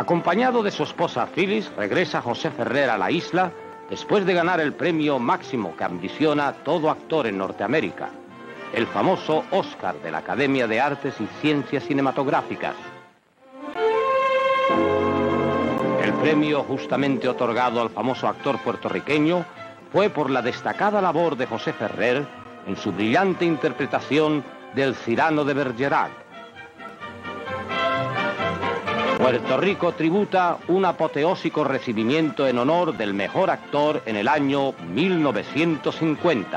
Acompañado de su esposa Phyllis, regresa José Ferrer a la isla después de ganar el premio máximo que ambiciona todo actor en Norteamérica, el famoso Oscar de la Academia de Artes y Ciencias Cinematográficas. El premio justamente otorgado al famoso actor puertorriqueño fue por la destacada labor de José Ferrer en su brillante interpretación del Cyrano de Bergerac. Puerto Rico tributa un apoteósico recibimiento en honor del mejor actor en el año 1950.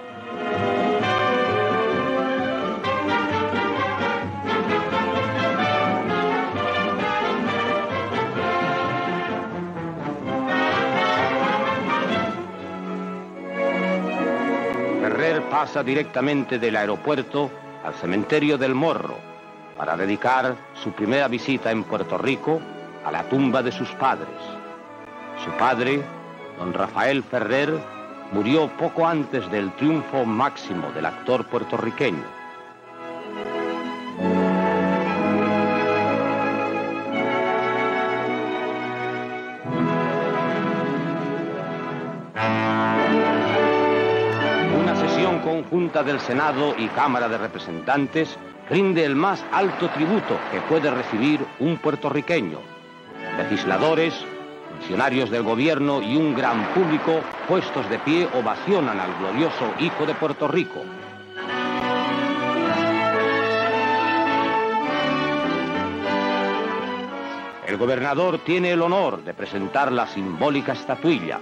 Ferrer pasa directamente del aeropuerto al cementerio del Morro para dedicar su primera visita en Puerto Rico a la tumba de sus padres. Su padre, don Rafael Ferrer, murió poco antes del triunfo máximo del actor puertorriqueño. Una sesión conjunta del Senado y Cámara de Representantes rinde el más alto tributo que puede recibir un puertorriqueño. Legisladores, funcionarios del gobierno y un gran público puestos de pie ovacionan al glorioso hijo de Puerto Rico. El gobernador tiene el honor de presentar la simbólica estatuilla.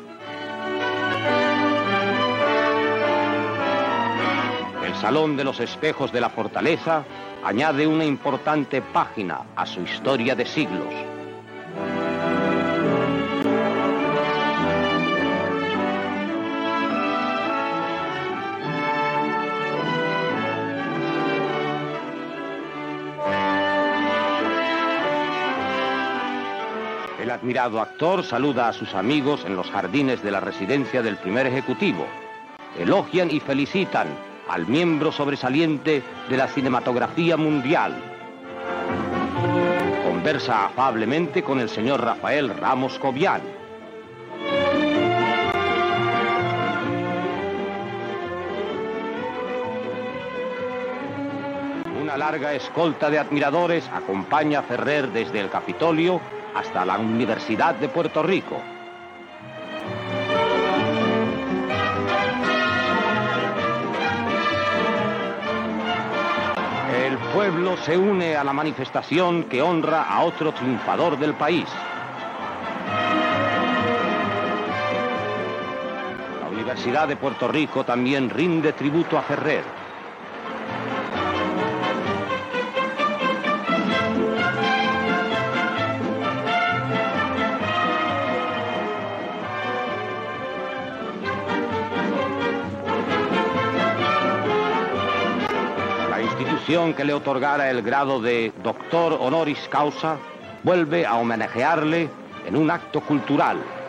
El Salón de los Espejos de la Fortaleza añade una importante página a su historia de siglos. El admirado actor saluda a sus amigos en los jardines de la residencia del primer ejecutivo. Elogian y felicitan al miembro sobresaliente de la cinematografía mundial. Conversa afablemente con el señor Rafael Ramos Cobian. Una larga escolta de admiradores acompaña a Ferrer desde el Capitolio hasta la Universidad de Puerto Rico. El pueblo se une a la manifestación que honra a otro triunfador del país. La Universidad de Puerto Rico también rinde tributo a Ferrer. Que le otorgara el grado de doctor honoris causa, vuelve a homenajearle en un acto cultural.